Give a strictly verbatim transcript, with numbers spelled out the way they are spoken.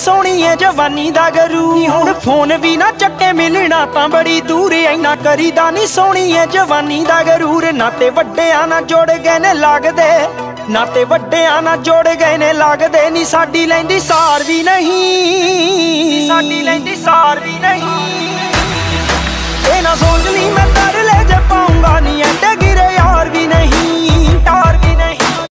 सोहनी है जवानी दा गरू। हुण फोन भी ना चक्के मिलना तां बड़ी दूर इन्ना करीदा नी सोहनी है जवानी दा गरूर। नाते वड्डियां ना जुड़ गए ने लगदे नाते वड्डियां ना जुड़ गए ने लगदे नी साडी लैंदी सार भी नहीं साडी लैंदी सार भी नहीं।